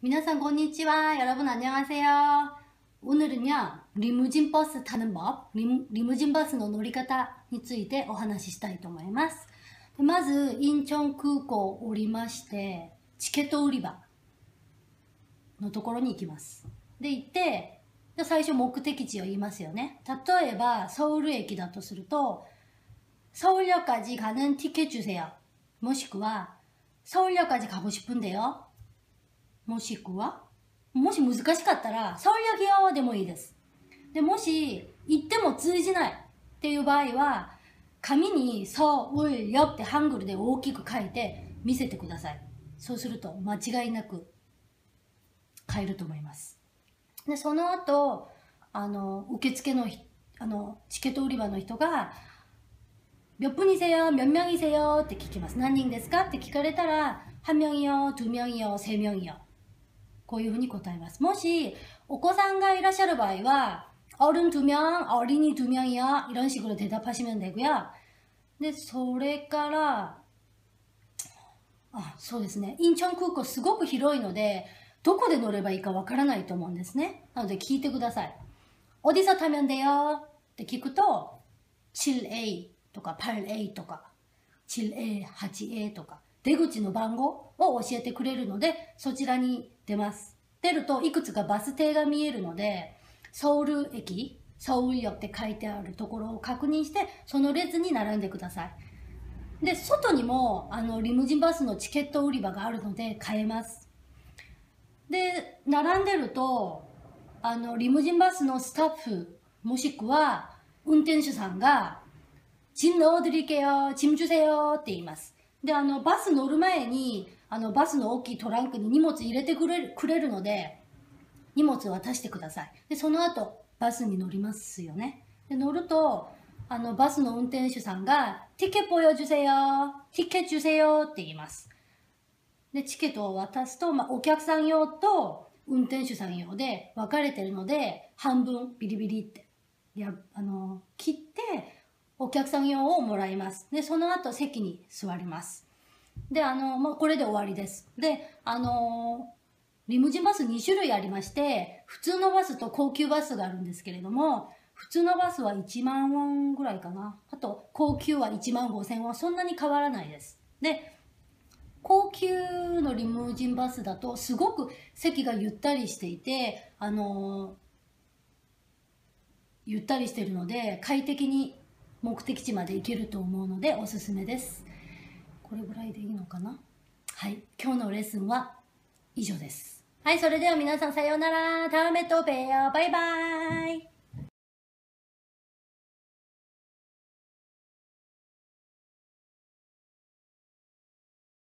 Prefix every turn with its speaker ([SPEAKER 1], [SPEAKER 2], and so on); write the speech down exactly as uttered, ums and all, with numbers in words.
[SPEAKER 1] 皆さん건니치와 여러분 안녕하세요. 오늘은요 리무진 버스 타는 법, 리무, 리무진 버스の乗り方についてお話ししたいと思います。まずインチョン空港を降りましてチケット売り場のところに行きます。で行って最初目的地を言いますよね。例えば서울駅だとすると서울역까지 가는 티켓 주세요. もしくは서울역까지 가고 싶은데요. もしくはもし難しかったら서울역이요でもいいです。でもし行っても通じないっていう場合は紙に서울역ってハングルで大きく書いて見せてください。そうすると間違いなく買えると思います。でその後あの受付のあのチケット売り場の人が몇 분이세요? 몇 명이세요?って聞きます。何人ですかって聞かれたら한 명이요, 두 명이요, 세 명이요こういうふうに答えます。もしお子さんがいらっしゃる場合は어른 두 명, 어린이 두 명이요 이런 식으로 대답하시면 되고요.でそれからあそうですねインチョン空港すごく広いのでどこで乗ればいいかわからないと思うんですね。なので聞いてください。어디서 타면 돼요?って聞くと칠エーとか팔エーとか칠エー、はちエーとか出口の番号を教えてくれるのでそちらに出ます。出るといくつかバス停が見えるのでソウル駅、ソウル역って書いてあるところを確認してその列に並んでください。で外にもあのリムジンバスのチケット売り場があるので買えます。で並んでるとあのリムジンバスのスタッフもしくは運転手さんが짐 넣어드릴게요、짐 주세요って言います。であのバス乗る前にあのバスの大きいトランクに荷物入れてくれる、くれるので荷物渡してください。でその後バスに乗りますよね。で乗るとあのバスの運転手さんが티켓 보여주세요、티켓 주세요って言います。でチケットを渡すと、まあ、お客さん用と運転手さん用で分かれてるので半分ビリビリってやあの切ってお客さん用をもらいます。でその後席に座ります。であの、まあ、これで終わりです。であのリムジンバスに種類ありまして普通のバスと高級バスがあるんですけれども普通のバスはいちまんウォンぐらいかな。あと高級はいちまんごせんウォン、そんなに変わらないです。で高級のリムジンバスだとすごく席がゆったりしていてあのゆったりしているので快適に目的地まで行けると思うのでおすすめです。これぐらいでいいのかな。はい、今日のレッスンは以上です。はい、それでは皆さんさようなら。다음에 또 봬요。バイバイ。